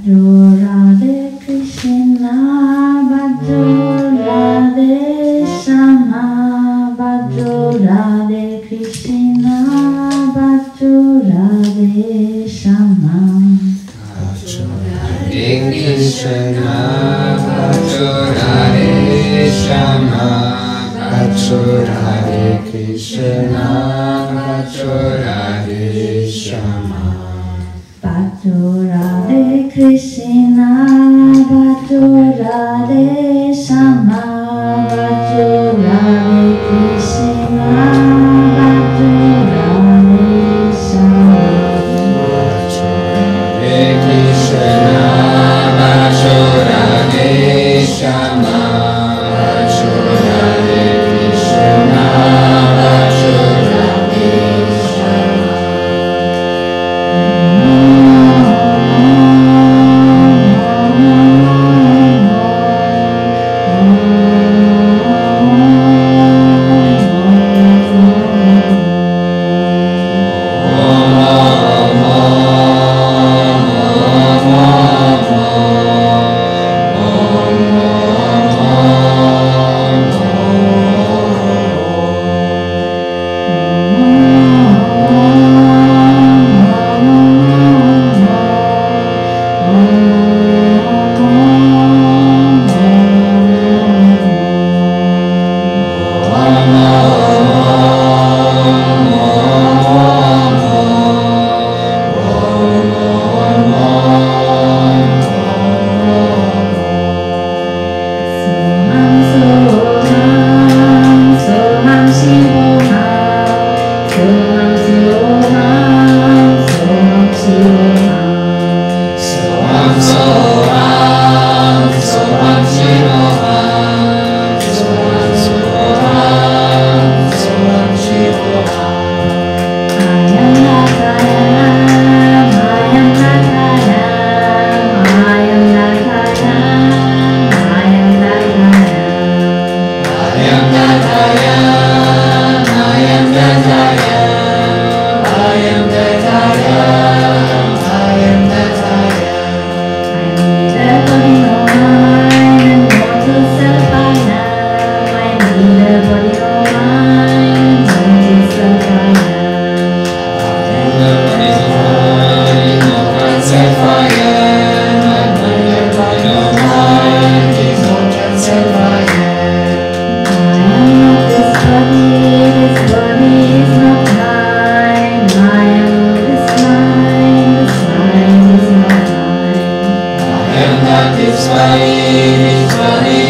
Bhajo Rādhe Kṛṣṇa, Bhajo Rādhe Śyama, Bhajo Rādhe Kṛṣṇa, Bhajo Rādhe Śyama. Bhajo Rādhe Kṛṣṇa, Bhajo Rādhe Śyama, Bhajo Rādhe Kṛṣṇa, Bhajo Rādhe Śyama. Bhajo Rādhe Kṛṣṇa, Bhajo Rādhe Śyama, Bhajo Rādhe Kṛṣṇa, Bhajo Rādhe Śyama. Bhajo Rādhe Kṛṣṇa, Bhajo Rādhe Śyama, Bhajo Rādhe Kṛṣṇa, Bhajo Rādhe Śyama. This body